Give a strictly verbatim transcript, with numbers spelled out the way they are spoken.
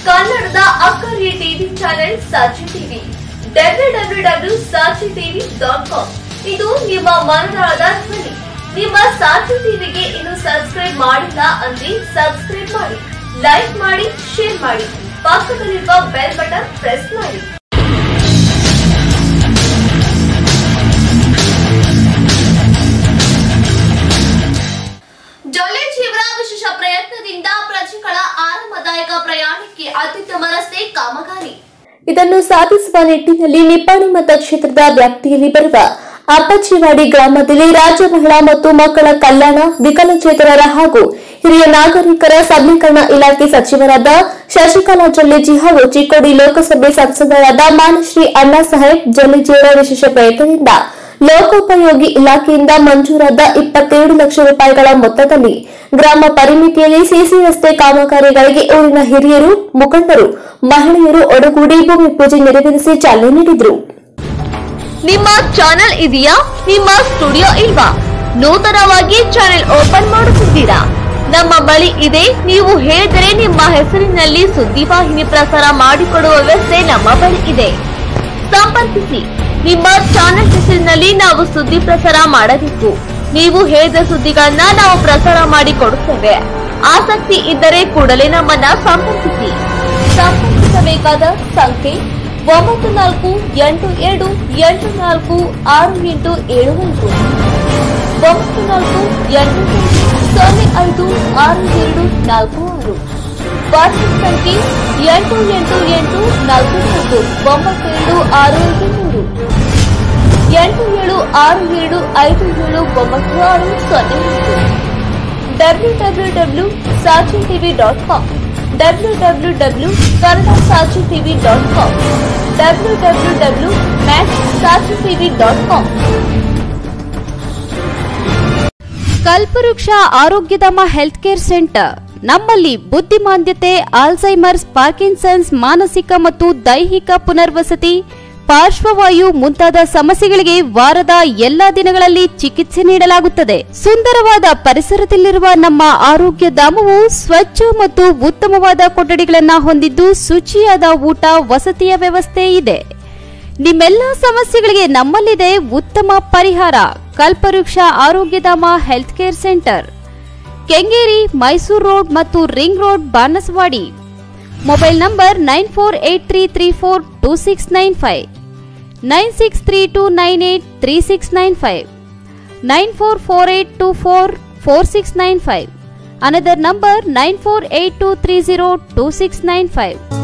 ಕನ್ನಡದ ಅಕ್ಕರೆ TV channel Sakshi TV W W W dot Sakshi TV dot com ಇದು ನಿಮ್ಮ ಮನದಾಳದ ಧ್ವನಿ. ನಿಮ್ಮ ಸಾಕ್ಷಿ ಟಿವಿಗೆ ಇನ್ನು ಸಬ್ಸ್ಕ್ರೈಬ್ ಮಾಡಿಲ್ಲ ಅಂದ್ರೆ ಸಬ್ಸ್ಕ್ರೈಬ್ ಮಾಡಿ, ಲೈಕ್ ಮಾಡಿ, ಶೇರ್ ಮಾಡಿ, ಪಕ್ಕದಲ್ಲಿರುವ ಬೆಲ್ ಬಟನ್ ಪ್ರೆಸ್ ಮಾಡಿ. ಜೊಲ್ಲೆ ಜೀವನ ವಿಶೇಷ ಪ್ರಯತ್ನದಿಂದ ಪ್ರಜೆಗಳ ಆರಾಮದಾಯಕ ಪ್ರಯಾಣಕ್ಕೆ ಅತ್ಯುತ್ತಮ ರಸ್ತೆ ಕಾಮಗಾರಿ. ಇದನ್ನು ಸಾಧಿಸುವ ನಿಟ್ಟಿನಲ್ಲಿ ನಿಪ್ಪಾಣಿ ಮತಕ್ಷೇತ್ರದ ವ್ಯಾಪ್ತಿಯಲ್ಲಿ ಬರುವ ಅಪ್ಪಚ್ಚಿವಾಡಿ ಗ್ರಾಮದಲ್ಲಿ ರಾಜ್ಯ ಮಹಿಳಾ ಮತ್ತು ಮಕ್ಕಳ ಕಲ್ಯಾಣ, ವಿಕಲಚೇತನರ ಹಾಗೂ ಹಿರಿಯ ನಾಗರಿಕರ ಸಬಲೀಕರಣ ಇಲಾಖೆ ಸಚಿವರಾದ ಶಶಿಕಲಾ ಜೊಲ್ಲೆಜಿ ಹಾಗೂ ಚಿಕ್ಕೋಡಿ ಲೋಕಸಭೆ ಸಂಸದರಾದ ಮಾನಶ್ರೀ ಅಣ್ಣಾಸಾಹೇಬ್ ಜೊಲ್ಲೆಜಿಯವರ ವಿಶೇಷ ಪ್ರಯತ್ನದಿಂದ ಲೋಕೋಪಯೋಗಿ ಇಲಾಖೆಯಿಂದ ಮಂಜೂರಾದ ಇಪ್ಪತ್ತೇಳು ಲಕ್ಷ ರೂಪಾಯಿಗಳ ಮೊತ್ತದಲ್ಲಿ ಗ್ರಾಮ ಪರಿಮಿತಿಯಲ್ಲಿ ಸಿಸಿ ರಸ್ತೆ ಕಾಮಗಾರಿಗಳಿಗೆ ಊರಿನ ಹಿರಿಯರು, ಮುಖಂಡರು, ಮಹಿಳೆಯರು ಒಡಗೂಡಿ ಭೂಮಿ ಪೂಜೆ ನೆರವೇರಿಸಿ ಚಾಲನೆ ನೀಡಿದರು. ನಿಮ್ಮ ಚಾನೆಲ್ ಇದೆಯಾ? ನಿಮ್ಮ ಸ್ಟುಡಿಯೋ ಇಲ್ವಾ? ನೂತನವಾಗಿ ಚಾನೆಲ್ ಓಪನ್ ಮಾಡುತ್ತಿದ್ದೀರಾ? ನಮ್ಮ ಬಳಿ ಇದೆ. ನೀವು ಹೇಳಿದರೆ ನಿಮ್ಮ ಹೆಸರಿನಲ್ಲಿ ಸುದ್ದಿವಾಹಿನಿ ಪ್ರಸಾರ ಮಾಡಿಕೊಡುವ ವ್ಯವಸ್ಥೆ ನಮ್ಮ ಬಳಿ ಇದೆ. ಸಂಪರ್ಕಿಸಿ. ನಿಮ್ಮ ಚಾನೆಲ್ ಹೆಸರಿನಲ್ಲಿ ನಾವು ಸುದ್ದಿ ಪ್ರಸಾರ ಮಾಡಬೇಕು. ನೀವು ಹೇಳಿದ ಸುದ್ದಿಗಳನ್ನ ನಾವು ಪ್ರಸಾರ ಮಾಡಿ ಕೊಡುತ್ತೇವೆ. ಆಸಕ್ತಿ ಇದ್ದರೆ ಕೂಡಲೇ ನಮ್ಮನ್ನ ಸಂಪರ್ಕಿಸಿ. ಸಂಪರ್ಕಿಸಬೇಕಾದ ಸಂಖ್ಯೆ ಒಂಬತ್ತು ನಾಲ್ಕು ಎಂಟು ಎರಡು ಎಂಟು ನಾಲ್ಕು ಆರು ಎಂಟು ಏಳು ಐದು ಒಂಬತ್ತು ನಾಲ್ಕು ಎಂಟು ಸೊನ್ನೆ ಐದು ಆರು ಎರಡು ನಾಲ್ಕು ಆರು. ವಾಟ್ಸ್ಆಪ್ ಸಂಖ್ಯೆ ಎಂಟು ಎಂಟು ಎಂಟು ನಾಲ್ಕು ನಾಲ್ಕು ಒಂಬತ್ತು ಏಳು ಆರು ಐದು ಮೂರು ಎಂಟು ಏಳು ಆರು ಏಳು ಐದು ಏಳು ಒಂಬತ್ತು ಆರು ಸೊನ್ನೆ W W W dot Sakshi TV dot com W W W dot Kannada Sakshi TV dot com W W W dot max Sakshi TV dot com. Kalpavriksha Arogyadhama health care centre. ನಮ್ಮಲ್ಲಿ ಬುದ್ಧಿಮಾಂದ್ಯತೆ, ಆಲ್ಝೈಮರ್ಸ್, ಪಾರ್ಕಿನ್ಸನ್ಸ್, ಮಾನಸಿಕ ಮತ್ತು ದೈಹಿಕ ಪುನರ್ವಸತಿ, ಪಾರ್ಶ್ವವಾಯು ಮುಂತಾದ ಸಮಸ್ಯೆಗಳಿಗೆ ವಾರದ ಎಲ್ಲಾ ದಿನಗಳಲ್ಲಿ ಚಿಕಿತ್ಸೆ ನೀಡಲಾಗುತ್ತದೆ. ಸುಂದರವಾದ ಪರಿಸರದಲ್ಲಿರುವ ನಮ್ಮ ಆರೋಗ್ಯ ಧಾಮವು ಸ್ವಚ್ಛ ಮತ್ತು ಉತ್ತಮವಾದ ಕೊಠಡಿಗಳನ್ನು ಹೊಂದಿದ್ದು ಶುಚಿಯಾದ ಊಟ, ವಸತಿಯ ವ್ಯವಸ್ಥೆ ಇದೆ. ನಿಮ್ಮೆಲ್ಲ ಸಮಸ್ಯೆಗಳಿಗೆ ನಮ್ಮಲ್ಲಿದೆ ಉತ್ತಮ ಪರಿಹಾರ. Kalpavriksha Arogyadhama health care centre, Kengeri, Mysuru road ಮತ್ತು ring road, Banaswadi. Mobile number nine four eight three three four two six nine five nine six three two nine eight three six nine five nine four four eight two four four six nine five. Another number nine four eight two three zero two six nine five.